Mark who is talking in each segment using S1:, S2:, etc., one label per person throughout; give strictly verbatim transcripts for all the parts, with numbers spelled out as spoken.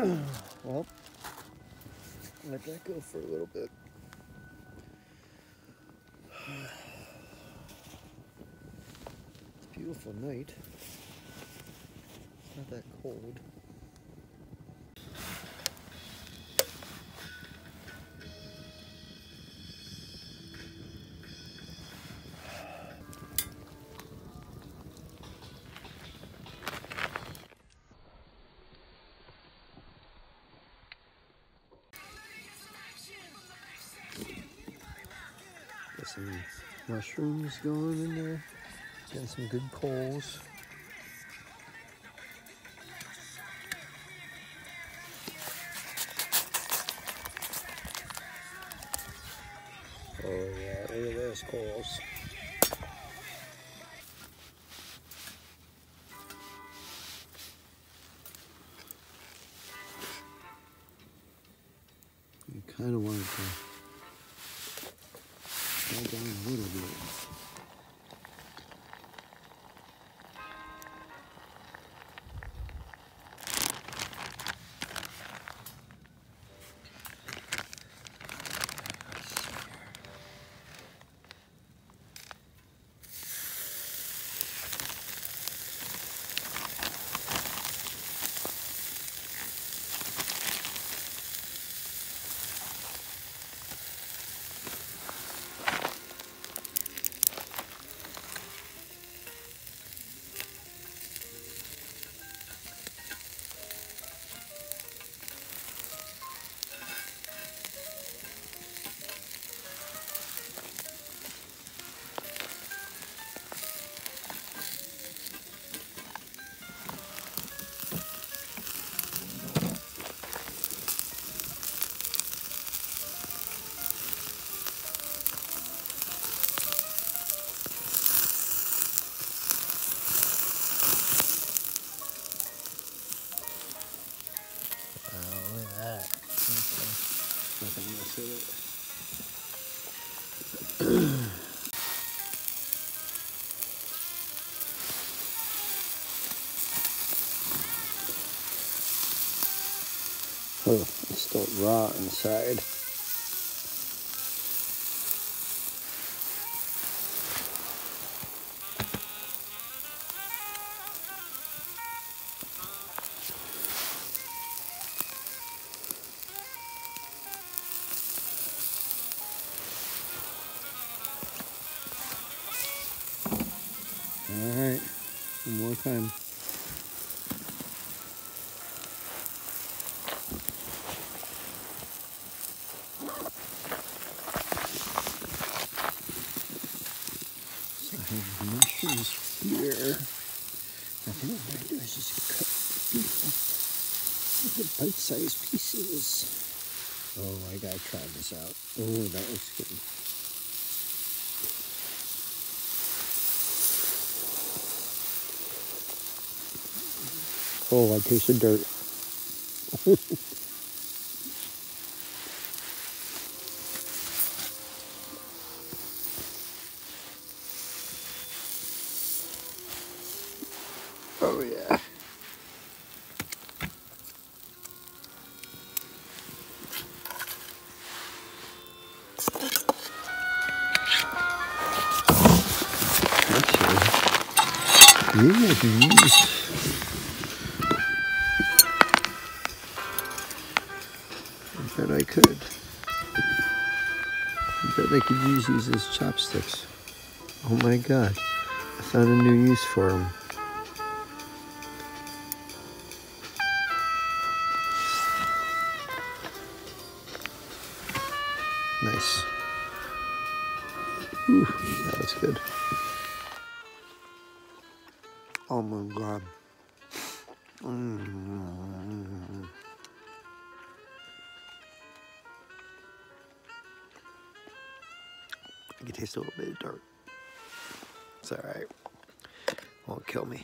S1: Well, let that go for a little bit. It's a beautiful night. It's not that cold. Got some mushrooms going in there. Got some good coals. Oh yeah, look at those coals. You kind of wanted to go down a little bit. Oh, it's still raw inside. All right, one more time. So I have mushrooms here. I think what I'm going to do is just cut the bite-sized pieces. Oh, I gotta try this out. Oh, that looks good. Oh, I tasted dirt. Oh, yeah. Actually, maybe I can use... I bet I could. I bet I could use these as chopsticks. Oh my god. I found a new use for them. Nice. Ooh, that was good. Oh my god. Mm. I can taste a little bit of dirt. It's alright. Won't kill me.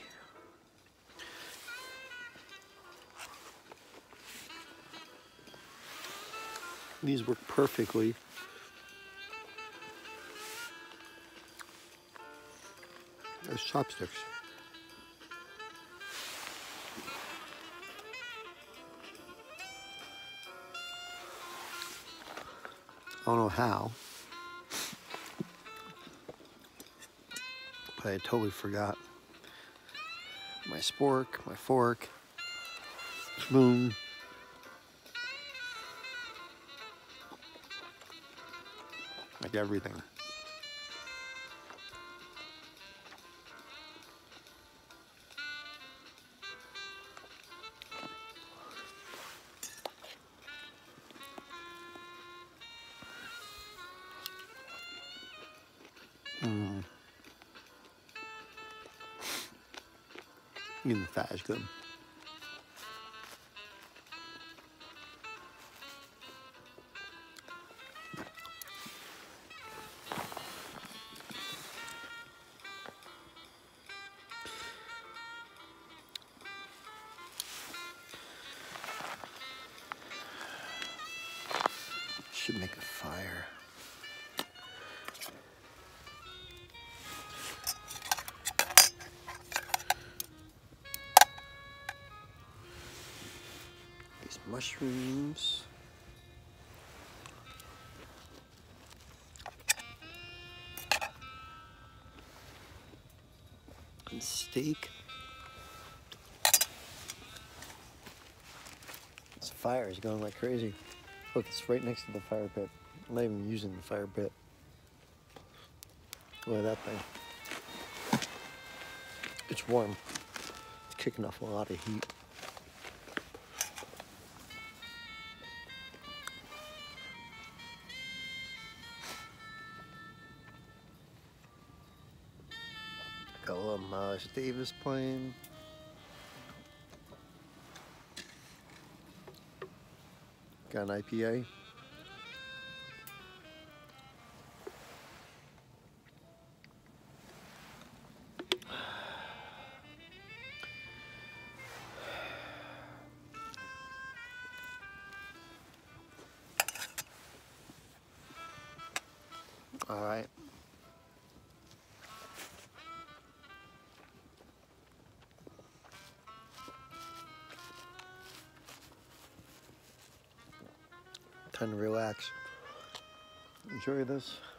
S1: These work perfectly. As chopsticks. don't know how, but I totally forgot my spork, my fork, spoon. Like everything. Mm. Even the fat is good. Should make a fire. These mushrooms. And steak. This fire is going like crazy. Look, it's right next to the fire pit. I'm not even using the fire pit. Look at that thing. It's warm. It's kicking off a lot of heat. Got a little Miles Davis playing. Got an I P A. All right. Time to relax. Enjoy this.